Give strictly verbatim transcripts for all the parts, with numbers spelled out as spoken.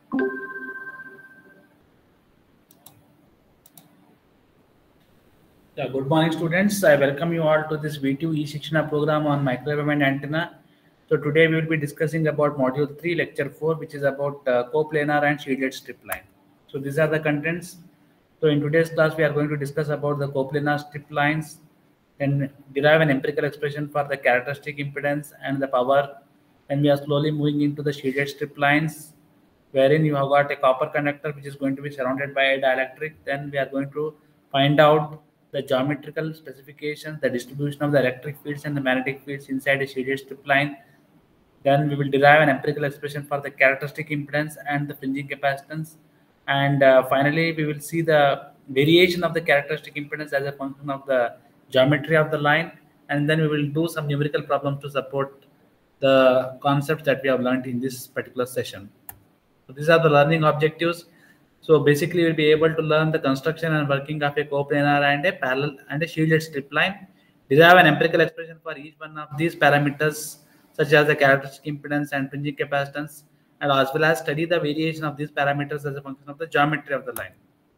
Yeah, good morning, students. I welcome you all to this V two e-Shikshana program on microwave and antenna. So today we will be discussing about module three, lecture four, which is about uh, coplanar and shaded strip line. So these are the contents. So in today's class, we are going to discuss about the coplanar strip lines and derive an empirical expression for the characteristic impedance and the power. And we are slowly moving into the shaded strip lines, wherein you have got a copper conductor which is going to be surrounded by a dielectric. Then we are going to find out the geometrical specifications, the distribution of the electric fields and the magnetic fields inside a shaded strip line. Then we will derive an empirical expression for the characteristic impedance and the fringing capacitance. And uh, finally, we will see the variation of the characteristic impedance as a function of the geometry of the line. And then we will do some numerical problems to support the concepts that we have learned in this particular session. So these are the learning objectives. So basically, we'll be able to learn the construction and working of a coplanar and a parallel and a shielded strip line. Derive an empirical expression for each one of these parameters, such as the characteristic impedance and fringing capacitance, and as well as study the variation of these parameters as a function of the geometry of the line.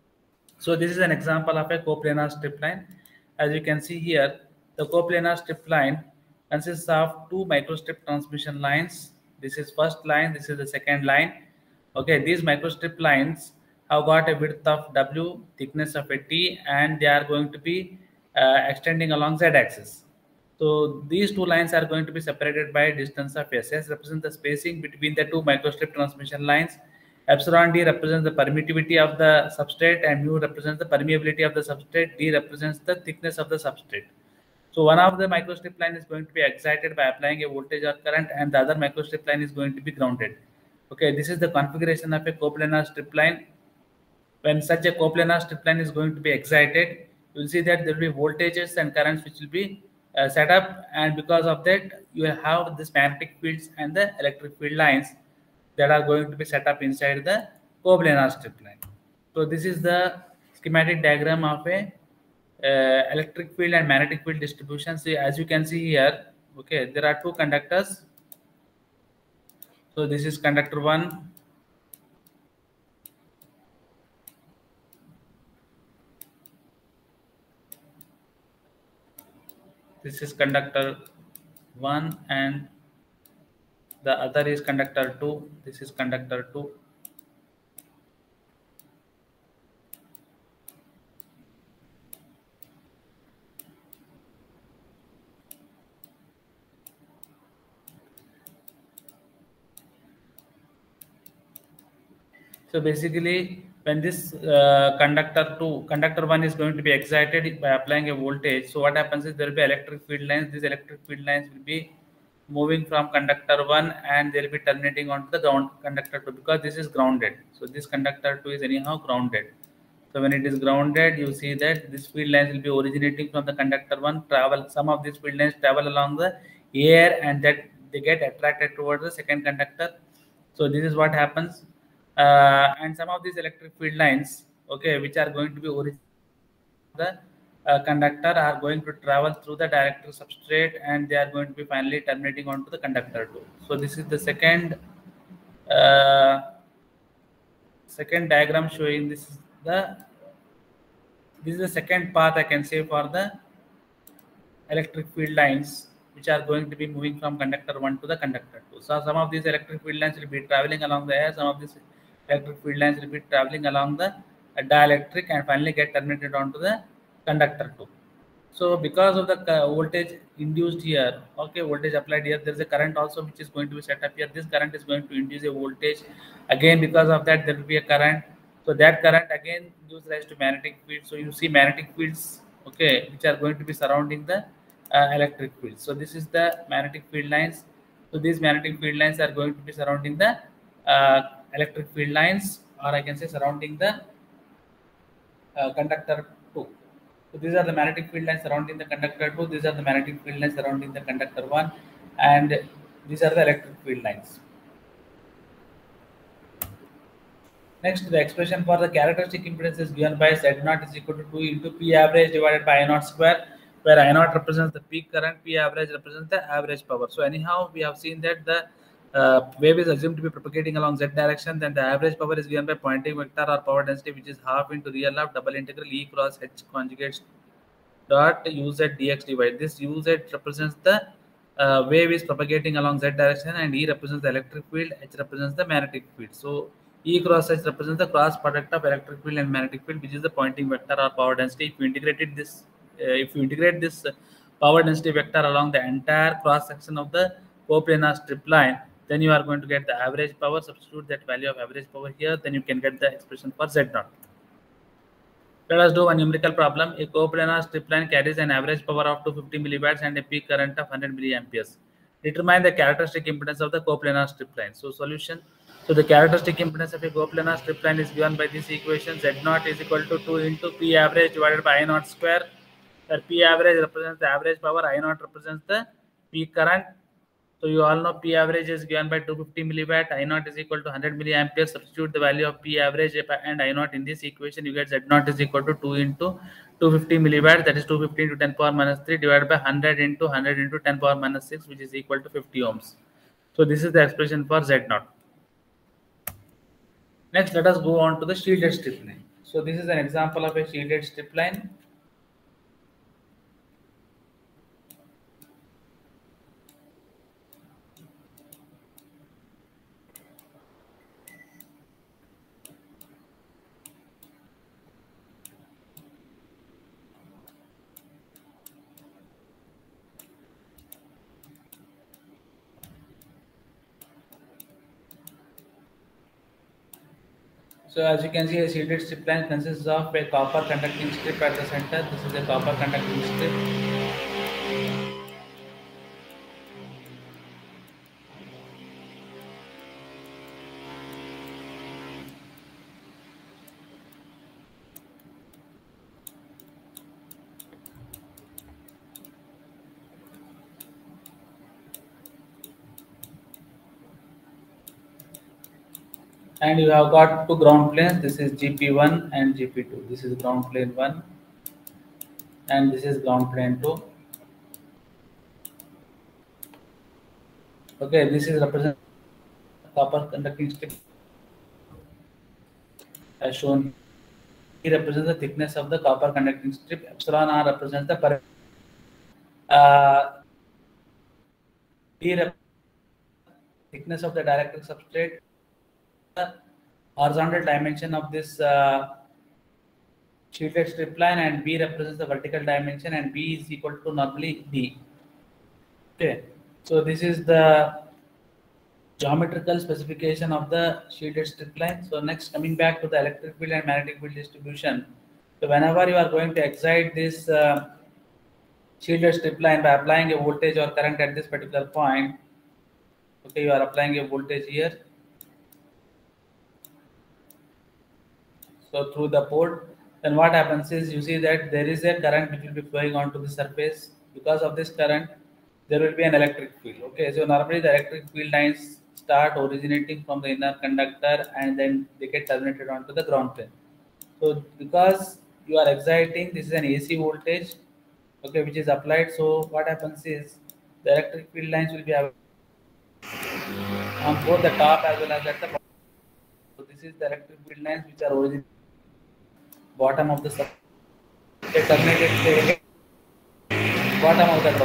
So this is an example of a coplanar strip line. As you can see here, the coplanar strip line consists of two microstrip transmission lines. This is first line, this is the second line. Okay, these microstrip lines have got a width of W, thickness of a T, and they are going to be uh, extending along Z axis. So these two lines are going to be separated by a distance of S. S represents the spacing between the two microstrip transmission lines. Epsilon D represents the permittivity of the substrate, and mu represents the permeability of the substrate. D represents the thickness of the substrate. So one of the microstrip line is going to be excited by applying a voltage or current, and the other microstrip line is going to be grounded. Okay, this is the configuration of a coplanar strip line. When such a coplanar strip line is going to be excited, you will see that there will be voltages and currents which will be uh, set up, and because of that, you will have this magnetic fields and the electric field lines that are going to be set up inside the coplanar strip line. So this is the schematic diagram of a uh, electric field and magnetic field distribution. See, as you can see here, okay, there are two conductors. So this is conductor one. This is conductor one, and the other is conductor two. This is conductor two. So basically, when this uh, conductor two, conductor one is going to be excited by applying a voltage, so what happens is there will be electric field lines. These electric field lines will be moving from conductor one, and they will be terminating onto the ground conductor two, because this is grounded. So this conductor two is anyhow grounded. So when it is grounded, you see that this field lines will be originating from the conductor one, travel, some of these field lines travel along the air, and that they get attracted towards the second conductor. So this is what happens. Uh, and some of these electric field lines, okay, which are going to be originating the uh, conductor, are going to travel through the dielectric substrate, and they are going to be finally terminating onto the conductor two. So this is the second uh, second diagram showing this is the this is the second path, I can say, for the electric field lines which are going to be moving from conductor one to the conductor two. So some of these electric field lines will be traveling along the air, some of these electric field lines will be traveling along the uh, dielectric, and finally get terminated onto the conductor two. So because of the uh, voltage induced here, okay, voltage applied here, there is a current also which is going to be set up here. This current is going to induce a voltage. Again, because of that, there will be a current. So that current again gives rise to magnetic field. So you see magnetic fields, okay, which are going to be surrounding the uh, electric field. So this is the magnetic field lines. So these magnetic field lines are going to be surrounding the uh, electric field lines, or I can say surrounding the uh, conductor two. So these are the magnetic field lines surrounding the conductor two. These are the magnetic field lines surrounding the conductor one, and these are the electric field lines. Next, the expression for the characteristic impedance is given by Z naught is equal to two into P average divided by I naught square, where I naught represents the peak current, P average represents the average power. So anyhow, we have seen that the uh, wave is assumed to be propagating along z direction, then the average power is given by Poynting vector or power density, which is half into real of double integral E cross H conjugate dot uz dx dy. This uz represents the uh, wave is propagating along z direction, and E represents the electric field, H represents the magnetic field. So E cross H represents the cross product of electric field and magnetic field, which is the Poynting vector or power density. If you integrated this, uh, if you integrate this uh, power density vector along the entire cross section of the coplanar strip line, then you are going to get the average power. Substitute that value of average power here, then you can get the expression for Z naught. Let us do one numerical problem. A coplanar strip line carries an average power of two hundred fifty milliwatts and a peak current of one hundred milliamperes. Determine the characteristic impedance of the coplanar strip line. So solution. So the characteristic impedance of a coplanar strip line is given by this equation. Z naught is equal to two into P average divided by I naught square, where P average represents the average power, I naught represents the peak current. So you all know P average is given by two hundred fifty milliwatt, I naught is equal to one hundred milliampere. Substitute the value of P average and I naught in this equation. You get Z naught is equal to two into two hundred fifty milliwatt, that is two hundred fifty into ten power minus three divided by one hundred into one hundred into ten power minus six, which is equal to fifty ohms. So this is the expression for Z naught. Next, let us go on to the shielded strip line. So this is an example of a shielded strip line. So as you can see, a shielded strip line consists of a copper conducting strip at the center. This is a copper conducting strip. And you have got two ground planes. This is G P one and G P two. This is ground plane one and this is ground plane two. Okay, this is represent copper conducting strip as shown. It represents the thickness of the copper conducting strip. Epsilon R represents the per uh, D represents thickness of the dielectric substrate. The horizontal dimension of this uh, shielded strip line, and B represents the vertical dimension, and B is equal to normally D. Okay, so this is the geometrical specification of the shielded strip line. So next, coming back to the electric field and magnetic field distribution. So whenever you are going to excite this uh, shielded strip line by applying a voltage or current at this particular point, okay, you are applying a voltage here. So through the port, then what happens is you see that there is a current which will be flowing onto the surface. Because of this current, there will be an electric field. Okay, so normally the electric field lines start originating from the inner conductor and then they get terminated onto the ground plane. So because you are exciting, this is an A C voltage, okay, which is applied. So what happens is the electric field lines will be on both the top as well as at the bottom. So this is the electric field lines which are originating bottom of the sub. They terminated the bottom of the ground.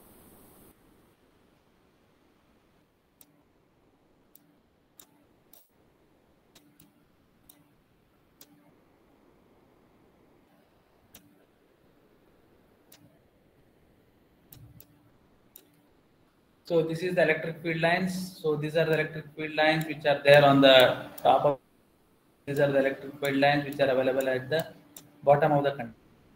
So this is the electric field lines. So these are the electric field lines which are there on the top of. These are the electric field lines which are available at the bottom of the conductor.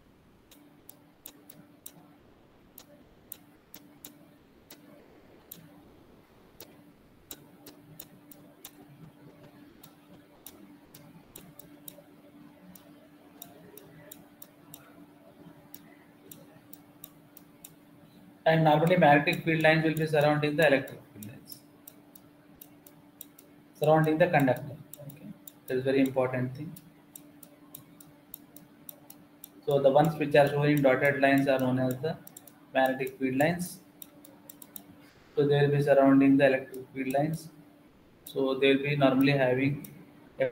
And normally magnetic field lines will be surrounding the electric field lines, surrounding the conductor. Okay, that is very important thing. So the ones which are showing dotted lines are known as the magnetic field lines. So they will be surrounding the electric field lines. So they will be normally having a.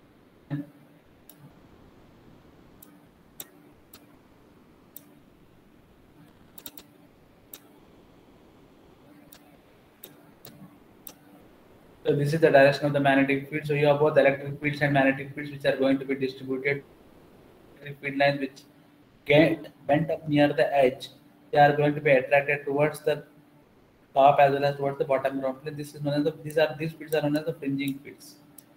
So this is the direction of the magnetic field. So you have both electric fields and magnetic fields which are going to be distributed. Electric field lines which get bent up near the edge, they are going to be attracted towards the top as well as towards the bottom ground plane. This is known as the these are these fields are known as the fringing fields.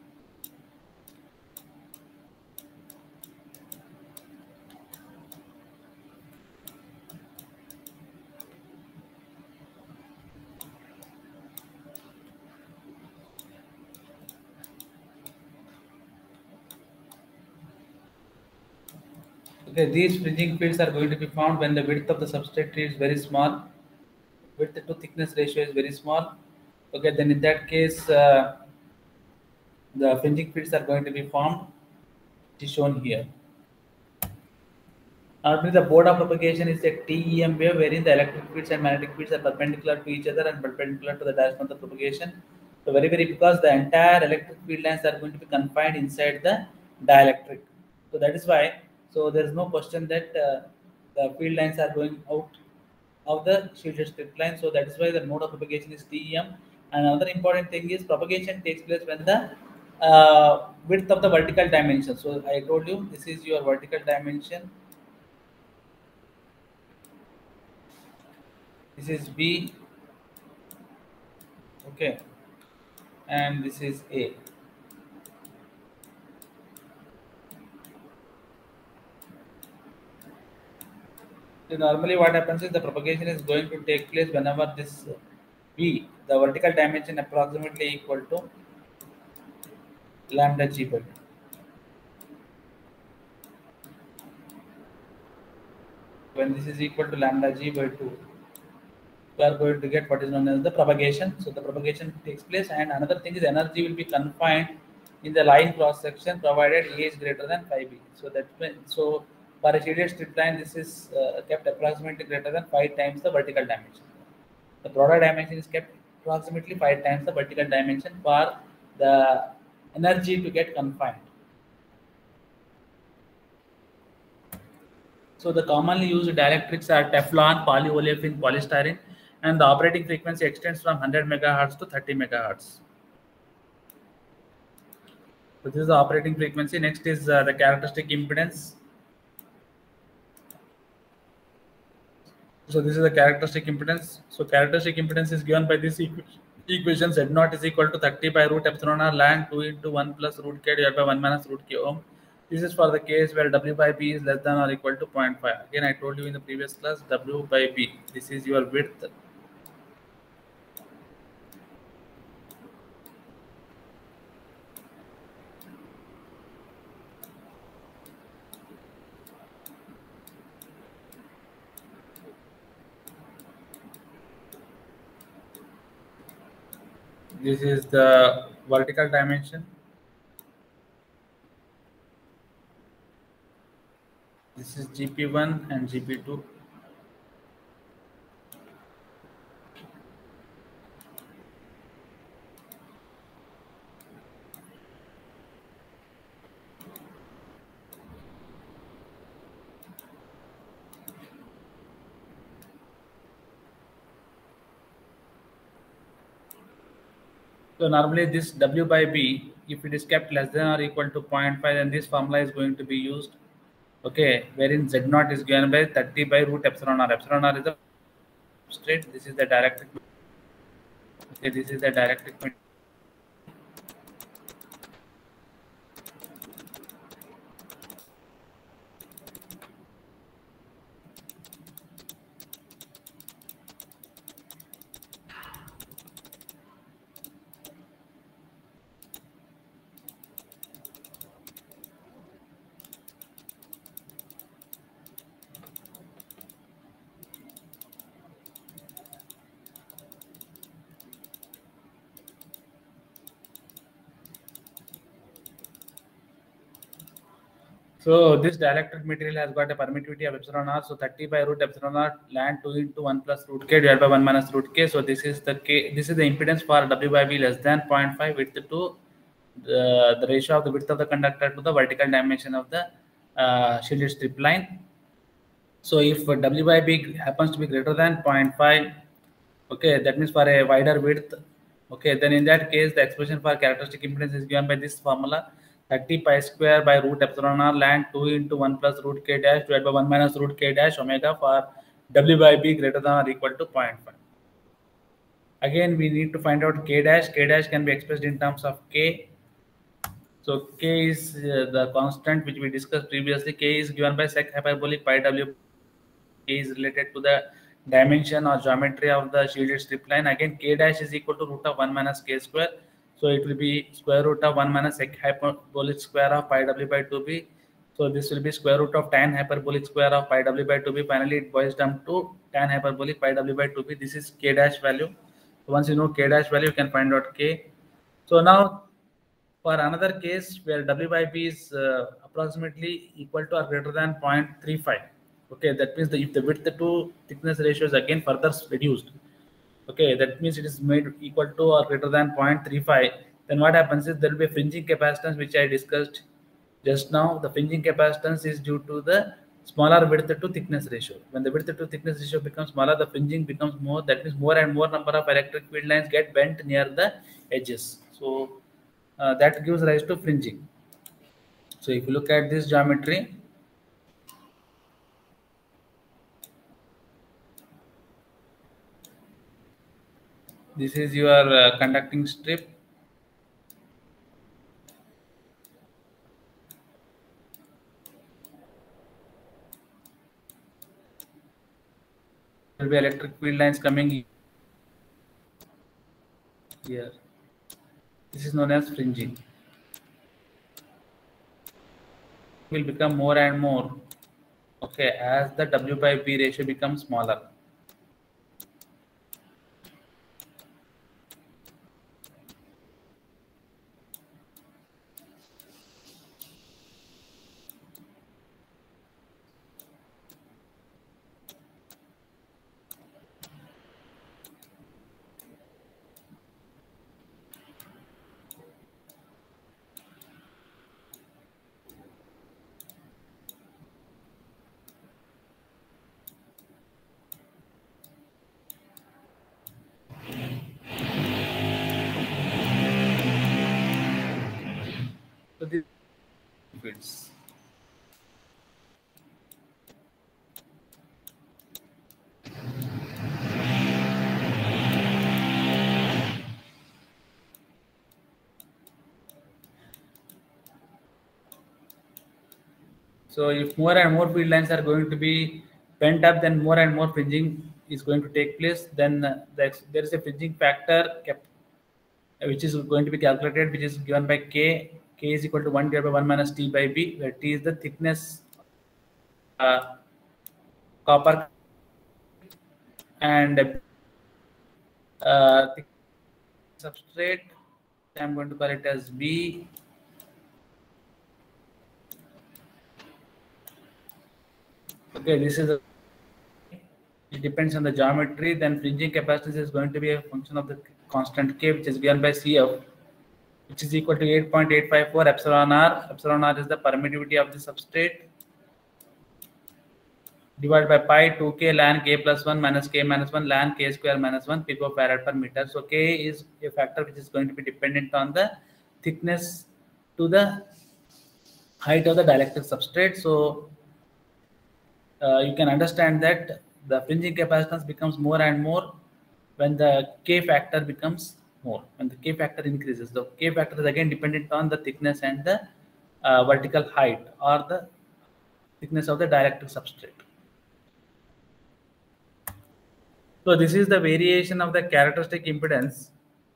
Okay, these fringing fields are going to be found when the width of the substrate tree is very small. Width to thickness ratio is very small. Okay, then in that case, uh, the fringing fields are going to be formed, which is shown here. Normally, the mode of propagation is a T E M wave wherein the electric fields and magnetic fields are perpendicular to each other and perpendicular to the direction of the propagation. So very, very because the entire electric field lines are going to be confined inside the dielectric. So that is why. So there is no question that uh, the field lines are going out of the shielded strip line. So that is why the mode of propagation is T E M. And another important thing is propagation takes place when the uh, width of the vertical dimension. So I told you this is your vertical dimension. This is B, okay, and this is A. So normally what happens is the propagation is going to take place whenever this B, the vertical dimension approximately equal to lambda G by two. When this is equal to lambda G by two, we are going to get what is known as the propagation. So the propagation takes place, and another thing is energy will be confined in the line cross section provided A is greater than phi b. So that when, so for a shaded strip line, this is uh, kept approximately greater than five times the vertical dimension. The broader dimension is kept approximately five times the vertical dimension for the energy to get confined. So the commonly used dielectrics are Teflon, polyolefin, polystyrene, and the operating frequency extends from one hundred megahertz to thirty megahertz. So this is the operating frequency. Next is uh, the characteristic impedance. So this is the characteristic impedance. So characteristic impedance is given by this equation. Equation Z naught is equal to thirty by root epsilon r ln two into one plus root k divided by one minus root k ohm. This is for the case where W by B is less than or equal to zero point five. Again, I told you in the previous class, W by B. This is your width. This is the vertical dimension. This is G P one and G P two. So normally this W by B, if it is kept less than or equal to zero point five, then this formula is going to be used. Okay, wherein Z naught is given by thirty by root epsilon r. Epsilon r is the substrate. This is the dielectric. Okay, this is the dielectric. So this dielectric material has got a permittivity of epsilon r. So thirty by root epsilon r ln two into one plus root k divided by one minus root k. So this is the k. This is the impedance for W by B less than zero point five width to the, the ratio of the width of the conductor to the vertical dimension of the uh, shielded strip line. So if W by B happens to be greater than zero point five, okay, that means for a wider width, okay, then in that case the expression for characteristic impedance is given by this formula: thirty pi square by root epsilon r ln two into one plus root k dash divided by one minus root k dash omega for W by B greater than or equal to zero point five. Again, we need to find out k dash. K dash can be expressed in terms of k. So k is uh, the constant which we discussed previously. K is given by sec hyperbolic pi w. K is related to the dimension or geometry of the shielded strip line. Again, k dash is equal to root of one minus k square. So it will be square root of one minus sec hyperbolic square of pi w by two b. So this will be square root of tan hyperbolic square of pi w by two b. Finally, it boils down to tan hyperbolic pi w by two b. This is k dash value. So once you know k dash value, you can find out k. So now for another case where W by B is uh, approximately equal to or greater than zero point three five. Okay, that means that if the width to thickness ratio is again further reduced, okay, that means it is made equal to or greater than zero point three five, then what happens is there will be a fringing capacitance which I discussed just now. The fringing capacitance is due to the smaller width to thickness ratio. When the width to thickness ratio becomes smaller, the fringing becomes more. That means more and more number of electric field lines get bent near the edges. So uh, that gives rise to fringing. So if you look at this geometry, this is your uh, conducting strip. There will be electric field lines coming here. This is known as fringing. Will become more and more, okay, as the W by B ratio becomes smaller. So these fields. So if more and more field lines are going to be pent up, then more and more fringing is going to take place. Then uh, there is a fringing factor which is going to be calculated, which is given by k. K is equal to one divided by one minus T by B, where T is the thickness uh, copper and uh, substrate. I'm going to call it as B. Okay, this is a, it depends on the geometry. Then fringing capacitance is going to be a function of the constant K, which is given by C F, which is equal to eight point eight five four epsilon r. Epsilon r is the permittivity of the substrate, divided by pi two k ln k plus one minus k minus one ln k square minus one picofarad per meter. So k is a factor which is going to be dependent on the thickness to the height of the dielectric substrate. So uh, you can understand that the fringing capacitance becomes more and more when the k factor becomes more. When the k factor increases, the k factor is again dependent on the thickness and the uh, vertical height or the thickness of the dielectric substrate. So this is the variation of the characteristic impedance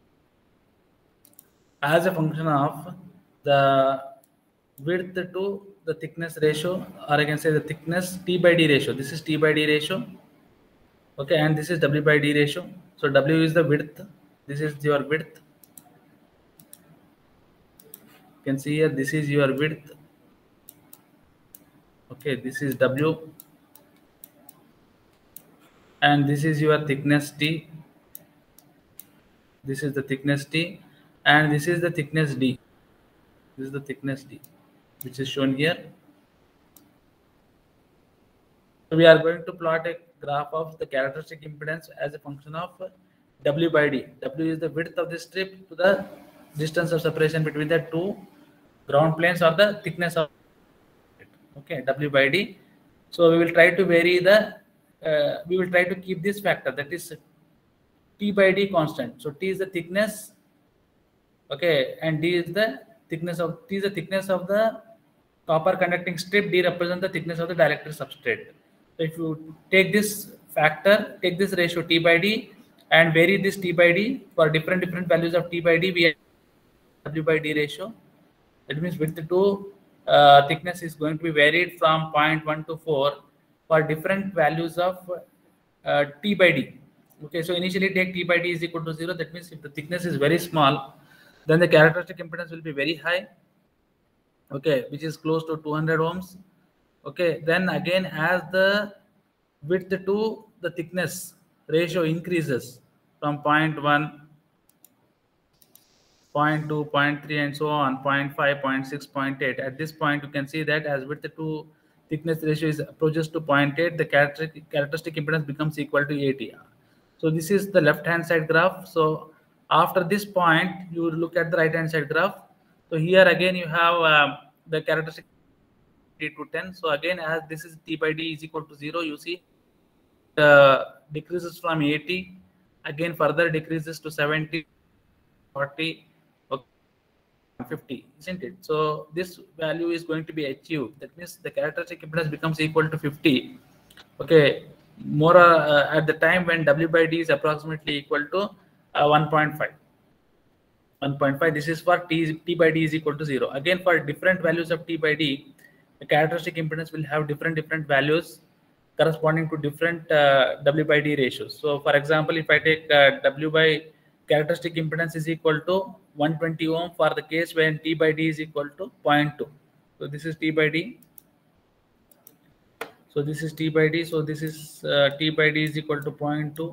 as a function of the width to the thickness ratio, or I can say the thickness T by D ratio. This is T by D ratio. Okay, and this is W by D ratio. So W is the width. This is your width. You can see here, this is your width. Okay, this is W, and this is your thickness T. This is the thickness T, and this is the thickness D. This is the thickness D, which is shown here. So we are going to plot a graph of the characteristic impedance as a function of W by D. W is the width of the strip to the distance of separation between the two ground planes, or the thickness of it. Okay, W by D. So we will try to vary the, uh, we will try to keep this factor, that is T by D constant. So T is the thickness, okay, and D is the thickness of, T is the thickness of the copper conducting strip, D represents the thickness of the dielectric substrate. So if you take this factor, take this ratio T by D and vary this T by D for different different values of T by D, we have W by D ratio. That means width to uh, thickness is going to be varied from zero point one to four for different values of uh, T by D. Okay, so initially take T by D is equal to zero. That means if the thickness is very small, then the characteristic impedance will be very high. Okay, which is close to two hundred ohms. Okay, then again, as the width to the thickness ratio increases from zero point one, zero point two, zero point three, and so on, zero point five, zero point six, zero point eight. At this point, you can see that as width to thickness ratio is approaches to zero point eight, the characteristic, characteristic impedance becomes equal to eighty. So this is the left-hand side graph. So after this point, you look at the right-hand side graph. So here again, you have um, the characteristic to ten. So again, as this is T by D is equal to zero, you see uh, decreases from eighty, again further decreases to seventy, forty, okay, fifty, isn't it? So this value is going to be achieved. That means the characteristic impedance becomes equal to fifty. Okay, more uh, at the time when W by D is approximately equal to uh, one point five. one point five. This is for T, T by D is equal to zero. Again, for different values of T by D, the characteristic impedance will have different different values corresponding to different uh, W by D ratios. So for example, if I take uh, W by characteristic impedance is equal to one hundred twenty ohm for the case when T by D is equal to zero point two. So this is T by D. So this is T by D. So this is uh, T by D is equal to zero point two.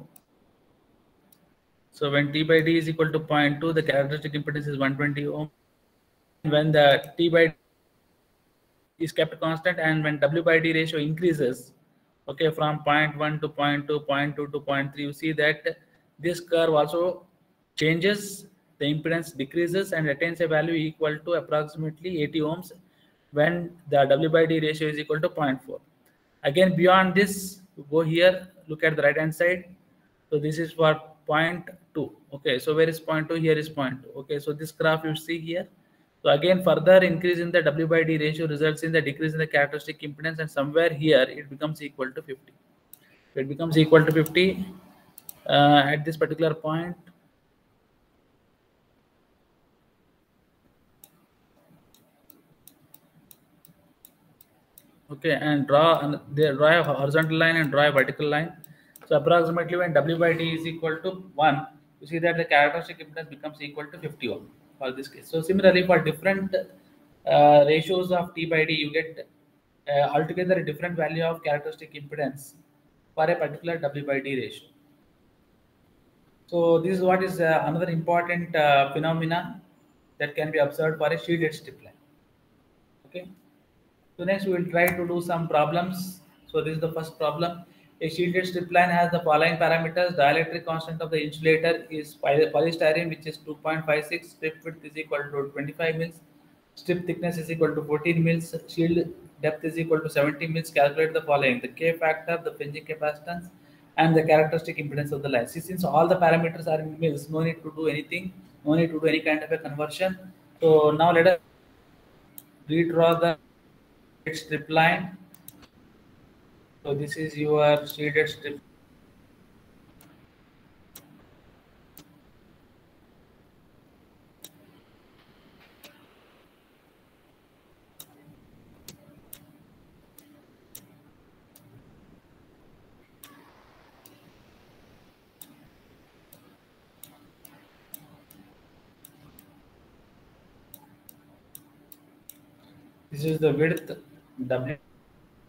So when T by D is equal to zero point two, the characteristic impedance is one hundred twenty ohm. When the T by D is kept constant, and when W by D ratio increases, okay, from zero point one to zero point two, zero point two to zero point three, you see that this curve also changes, the impedance decreases and attains a value equal to approximately eighty ohms when the W by D ratio is equal to zero point four. Again, beyond this, go here, look at the right hand side. So this is for zero point two. Okay, so where is zero point two? Here is zero point two. Okay, so this graph you see here. So again, further increase in the W by D ratio results in the decrease in the characteristic impedance, and somewhere here it becomes equal to fifty. So it becomes equal to fifty uh, at this particular point. Okay, and draw and they draw a horizontal line and draw a vertical line. So approximately when W by D is equal to one, you see that the characteristic impedance becomes equal to fifty ohm for this case. So similarly, for different uh, ratios of T by D, you get uh, altogether a different value of characteristic impedance for a particular W by D ratio. So this is what is uh, another important uh, phenomena that can be observed for a shielded strip line. Okay. So next we will try to do some problems. So this is the first problem. A shielded strip line has the following parameters. Dielectric constant of the insulator is poly- polystyrene, which is two point five six. Strip width is equal to twenty-five mils. Strip thickness is equal to fourteen mils. Shield depth is equal to seventy mils. Calculate the following: the K factor, the fringing capacitance, and the characteristic impedance of the line. See, since all the parameters are in mils, no need to do anything. No need to do any kind of a conversion. So now let us redraw the strip line. So this is your shaded strip. This is the width W.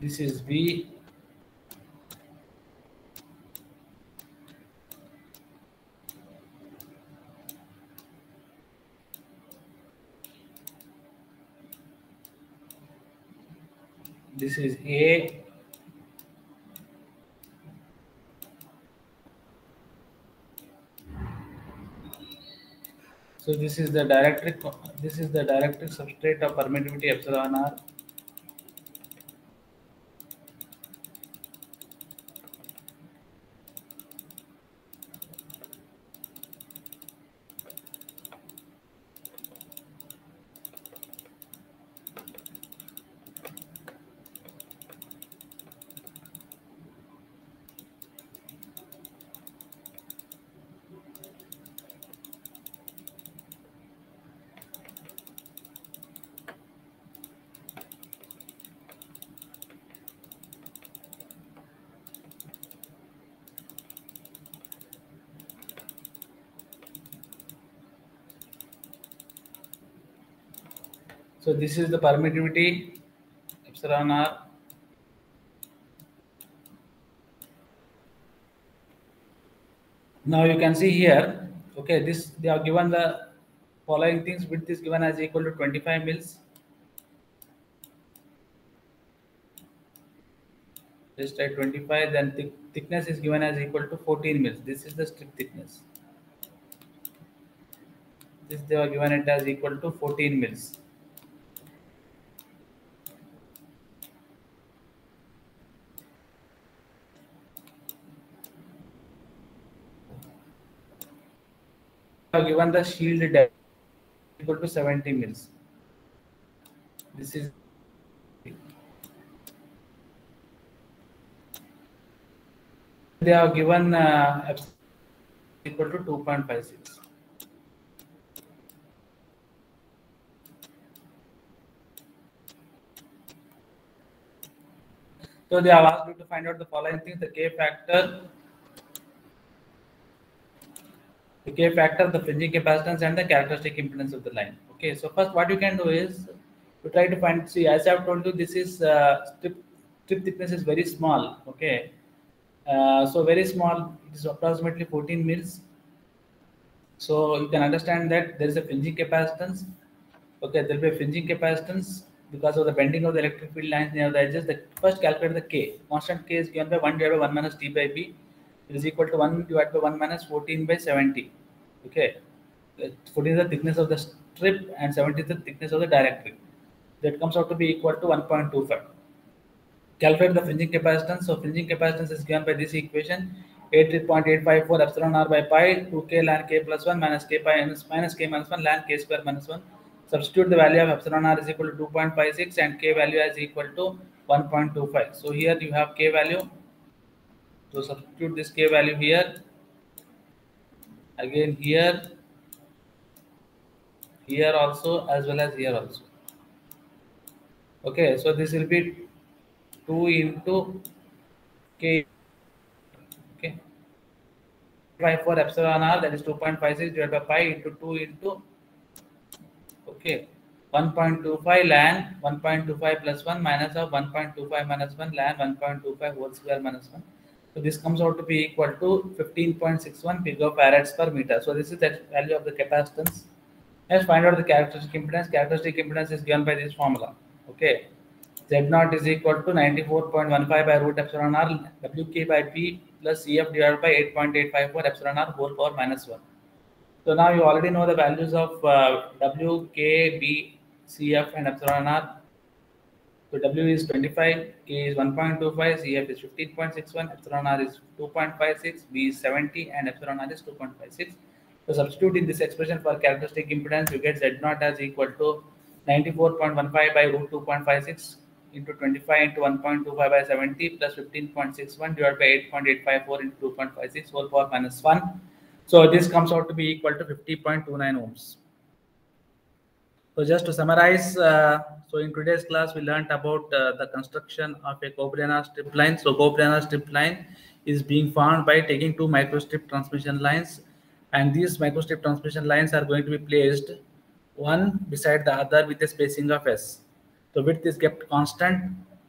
This is B. This is A. So this is the dielectric. This is the dielectric substrate of permittivity epsilon r. So this is the permittivity epsilon r. Now you can see here, okay, this they are given the following things. Width is given as equal to twenty-five mils. Just write twenty-five. Then thick, thickness is given as equal to fourteen mils. This is the strip thickness. This they are given it as equal to fourteen mils. Are given the shield depth equal to seventy mils. This is they are given uh, equal to two point five six. So they have asked you to find out the following things: the K factor, the K factor, the fringing capacitance, and the characteristic impedance of the line. Okay, so first what you can do is to try to find. See, as I have told you, this is uh, strip strip thickness is very small. Okay, uh, so very small. It is approximately fourteen mils. So you can understand that there is a fringing capacitance. Okay, there will be a fringing capacitance because of the bending of the electric field lines near the edges. The first calculate the K. Constant K is given by one divided by one minus T by B. It is equal to one divided by one minus fourteen by seventy. Okay, fourteen is the thickness of the strip and seventy is the thickness of the dielectric. That comes out to be equal to one point two five. Calculate the fringing capacitance. So fringing capacitance is given by this equation: eight point eight five four epsilon r by pi two k ln k plus one minus k pi minus, minus k minus one ln k square minus one. Substitute the value of epsilon r is equal to two point five six and k value is equal to one point two five. So here you have k value. So substitute this k value here. Again here, here also, as well as here also. Okay, so this will be two into k. Okay, five for epsilon r, that is two point five six divided by pi into two into okay one point two five ln one point two five plus one minus of one point two five minus one ln one point two five whole square minus one. So this comes out to be equal to fifteen point six one picofarads per meter. So this is the value of the capacitance. Let's find out the characteristic impedance. Characteristic impedance is given by this formula. Okay, Z naught is equal to ninety-four point one five by root epsilon r W K by P plus C F divided by eight point eight five four epsilon r whole power minus one. So now you already know the values of uh, W, K, B, C F and epsilon r. So W is twenty-five, K is one point two five, C F is fifteen point six one, epsilon r is two point five six, B is seventy and epsilon r is two point five six. So substitute in this expression for characteristic impedance, you get Z naught as equal to ninety-four point one five by root two point five six into twenty-five into one point two five by seventy plus fifteen point six one divided by eight point eight five four into two point five six whole power minus one. So this comes out to be equal to fifty point two nine ohms. So just to summarize, uh, so in today's class we learned about uh, the construction of a coplanar strip line. So coplanar strip line is being formed by taking two microstrip transmission lines, and these microstrip transmission lines are going to be placed one beside the other with a spacing of s. So width is kept constant.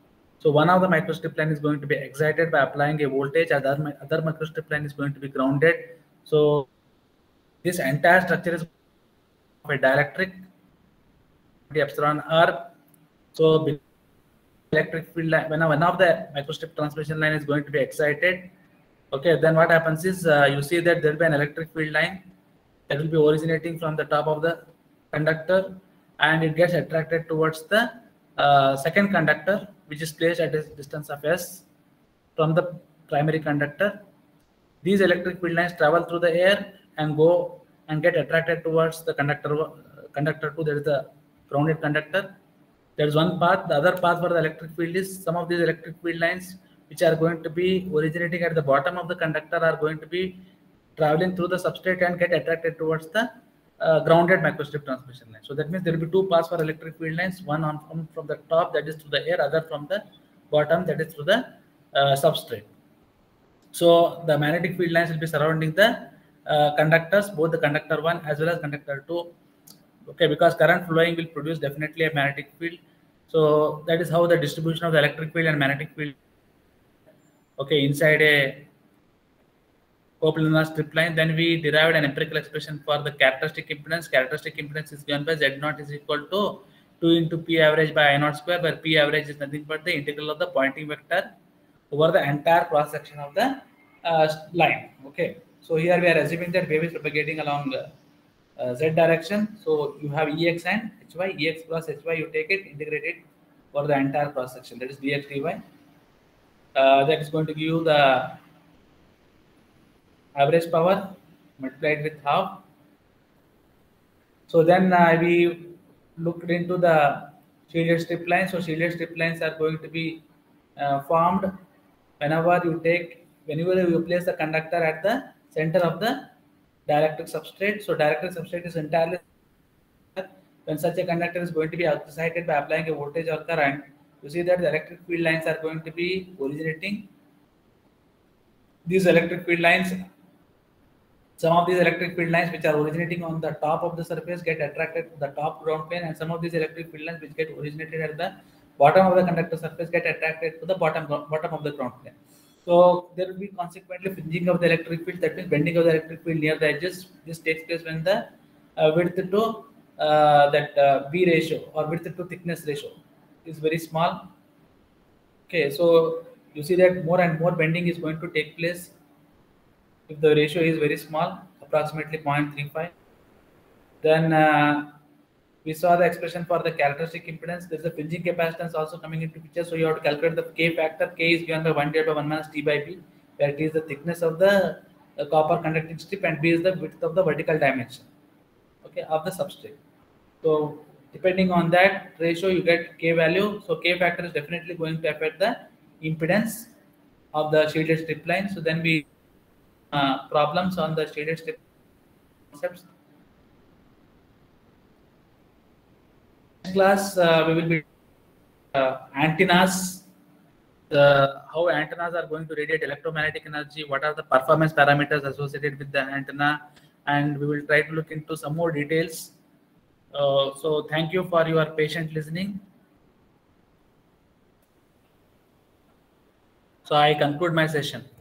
So one of the microstrip line is going to be excited by applying a voltage, other, other microstrip line is going to be grounded. So this entire structure is of a dielectric, epsilon R. So electric field line, when one of the microstrip transmission line is going to be excited, okay, then what happens is uh, you see that there will be an electric field line that will be originating from the top of the conductor, and it gets attracted towards the uh, second conductor, which is placed at a distance of S from the primary conductor. These electric field lines travel through the air and go and get attracted towards the conductor conductor two, that is the grounded conductor. There is one path. The other path for the electric field is some of these electric field lines which are going to be originating at the bottom of the conductor are going to be traveling through the substrate and get attracted towards the uh, grounded microstrip transmission line. So that means there will be two paths for electric field lines, one on from, from the top, that is through the air, other from the bottom, that is through the uh, substrate. So the magnetic field lines will be surrounding the uh, conductors, both the conductor one as well as conductor two. Okay, because current flowing will produce definitely a magnetic field. So that is how the distribution of the electric field and magnetic field. Okay, inside a coplanar strip line, then we derived an empirical expression for the characteristic impedance. Characteristic impedance is given by Z naught is equal to two into P average by I naught square, where P average is nothing but the integral of the Poynting vector over the entire cross section of the uh, line. Okay, so here we are assuming that wave is propagating along uh, uh, Z direction. So you have Ex and Hy, Ex plus Hy, you take it, integrate it for the entire cross section, that is dx dy. Uh, that is going to give you the average power multiplied with half. So then uh, we looked into the shielded strip lines. So shielded strip lines are going to be uh, formed whenever you take, whenever you place the conductor at the center of the dielectric substrate. So dielectric substrate is entirely, when such a conductor is going to be excited by applying a voltage or current, you see that the electric field lines are going to be originating. These electric field lines, some of these electric field lines which are originating on the top of the surface get attracted to the top ground plane, and some of these electric field lines which get originated at the bottom of the conductor surface get attracted to the bottom bottom of the ground plane. So there will be consequently fringing of the electric field, that means bending of the electric field near the edges. This takes place when the uh, width to uh, that uh, B ratio or width to thickness ratio is very small. Okay, so you see that more and more bending is going to take place if the ratio is very small, approximately zero point three five. Then uh, we saw the expression for the characteristic impedance. There is a fringing capacitance also coming into picture. So you have to calculate the K factor. K is given by one divided by one minus T by B, where T is the thickness of the, the copper conducting strip and B is the width of the vertical dimension, okay, of the substrate. So depending on that ratio, you get K value. So K factor is definitely going to affect the impedance of the shaded strip line. So then we uh, problems on the shaded strip concepts. Next class uh, we will be uh, antennas, uh, how antennas are going to radiate electromagnetic energy, what are the performance parameters associated with the antenna, and we will try to look into some more details. Uh, so thank you for your patient listening. So I conclude my session.